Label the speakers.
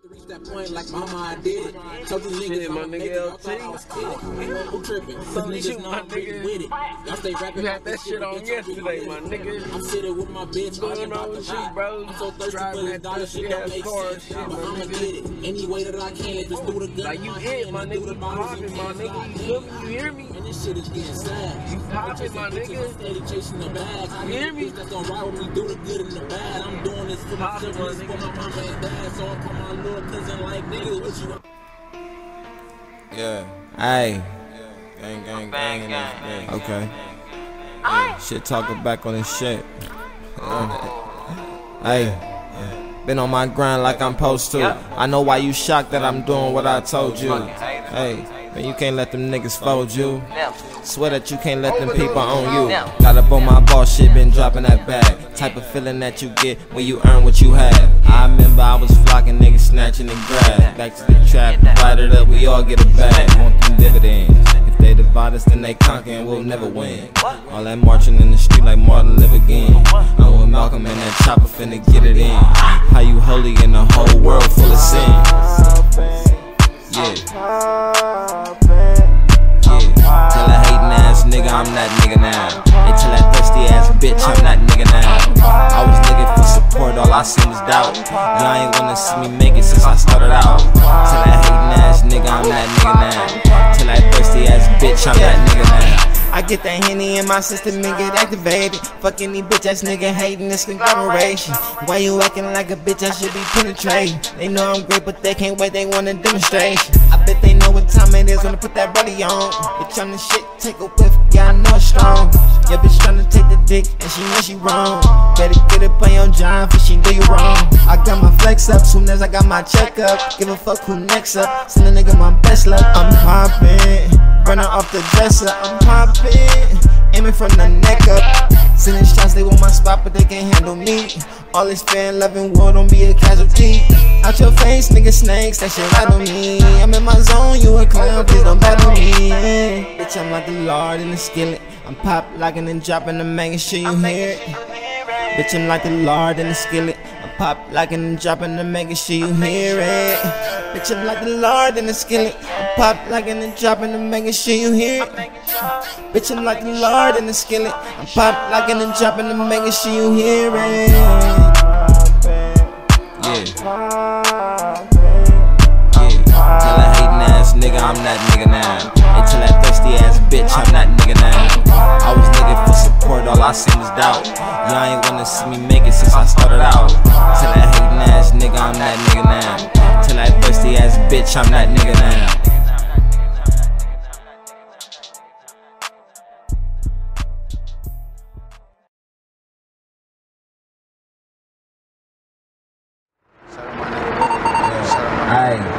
Speaker 1: Reach that point like mama, I did it. Told these niggas
Speaker 2: my nigga LT.
Speaker 1: Who tripping? Some niggas know I'm pretty with it. Y'all stay rapping.
Speaker 2: You had that shit on yesterday, my nigga.
Speaker 1: I'm sitting with my bitch.
Speaker 2: Going on shit, bro.
Speaker 1: I'm so thirsty for this dollar shit don't make sense. But I'ma get it any way that I can. Just do the good.
Speaker 2: Like you hit, my nigga. You poppin', my nigga. You feel me? You hear me?
Speaker 1: And this shit is getting sad.
Speaker 2: You poppin', my nigga.
Speaker 1: Steady chasing the bag.
Speaker 2: You hear me?
Speaker 1: That's gonna ride with me. Do the good and the bad. I'm doing this for my siblings, for my mama and dad. So I call my little cousin like.
Speaker 3: Yeah. Hey. Gang. Okay. Yeah. Shit talking back on this shit. Hey. Been on my grind like I'm supposed to. I know why you shocked that I'm doing what I told you. Hey. Man, you can't let them niggas fold you. Swear that you can't let them people own you. Got up on my boss shit, been dropping that bag. Type of feeling that you get when you earn what you have. I remember I was flocking niggas snatching and grab. Back to the trap, divide it up, we all get a bag. Want them dividends. If they divide us, then they conquer and we'll never win. All that marching in the street like Martin live again. I'm with Malcolm and that chopper finna get it in. How you holy in a whole world full of sin? Yeah. Tell a hating ass nigga I'm that nigga now. They tell that thirsty ass bitch I'm that nigga now. I was looking for support, all I seen was doubt. Y'all ain't wanna see me make it since I started out. Tell that hating ass nigga I'm that nigga now. Tell that thirsty ass bitch I'm that nigga now.
Speaker 4: I get that Henny in my system and get activated. Fucking these bitch ass nigga hating this conglomeration. Why you acting like a bitch I should be penetrating? They know I'm great but they can't wait, they want a demonstration. I bet they know what time it is when I put that belly on. Bitch I'm the shit, take a whiff, yeah I know it's strong. Your bitch tryna take the dick and she know she wrong. Better get it on your job for she do you wrong. I got my flex up soon as I got my check up. Give a fuck who next up, send a nigga my best luck. I'm poppin', running off the dresser, I'm poppin', aiming from the neck up. Sending shots, they want my spot, but they can't handle me. All this fan loving war, don't be a casualty. Out your face, nigga snakes, that shit right on me. I'm in my zone, you a clown, please don't battle me. Yeah. Bitch, I'm like the Lord in the skillet. I'm pop locking and dropping and making sure you hear it. Bitch, I'm like the Lord in the skillet. I'm pop locking and dropping and making sure you hear it. Bitch, I'm like the Lord in the skillet. I'm pop locking and dropping and making sure you hear it. Bitch, I'm like the Lord in the skillet. I'm pop locking and dropping and making sure you hear it.
Speaker 3: Yeah. Tell a hating ass nigga I'm that nigga now. They tell that thirsty ass bitch I'm that nigga now. I was looking for support, all I seen was doubt. Y'all ain't wanna see me make it since I started out. Tell that hating ass nigga I'm that nigga now. Tell that thirsty ass bitch I'm that nigga now. Aye.